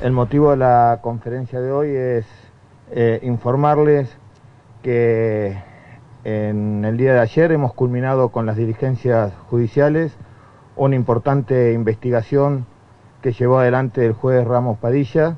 El motivo de la conferencia de hoy es informarles que en el día de ayer hemos culminado con las diligencias judiciales una importante investigación que llevó adelante el juez Ramos Padilla,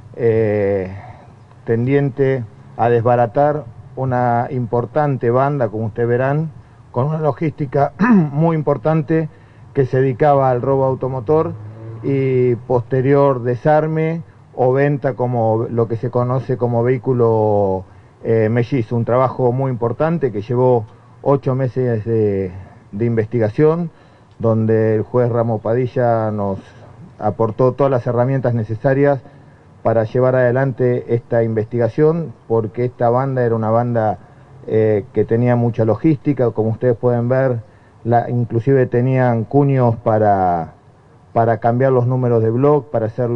tendiente a desbaratar una importante banda, como ustedes verán, con una logística muy importante que se dedicaba al robo automotor y posterior desarme o venta como lo que se conoce como vehículo mellizo. Un trabajo muy importante que llevó 8 meses de investigación, donde el juez Ramos Padilla nos aportó todas las herramientas necesarias para llevar adelante esta investigación, porque esta banda era una banda que tenía mucha logística, como ustedes pueden ver, inclusive tenían cuños para cambiar los números de bloc, para hacer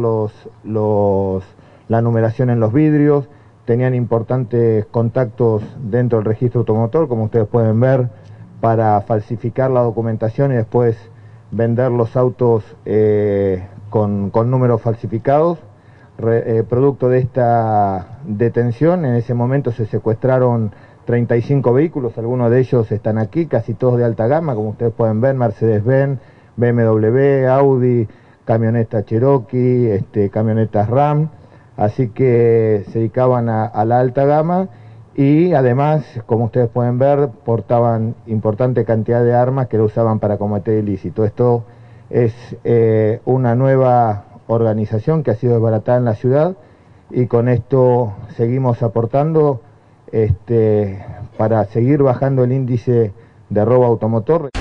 la numeración en los vidrios, tenían importantes contactos dentro del registro automotor, como ustedes pueden ver, para falsificar la documentación y después vender los autos con números falsificados. Producto de esta detención, en ese momento se secuestraron 35 vehículos, algunos de ellos están aquí, casi todos de alta gama, como ustedes pueden ver, Mercedes-Benz, BMW, Audi, camionetas Cherokee, camionetas Ram, así que se dedicaban a la alta gama y además, como ustedes pueden ver, portaban importante cantidad de armas que lo usaban para cometer ilícito. Esto es una nueva organización que ha sido desbaratada en la ciudad y con esto seguimos aportando para seguir bajando el índice de robo automotor.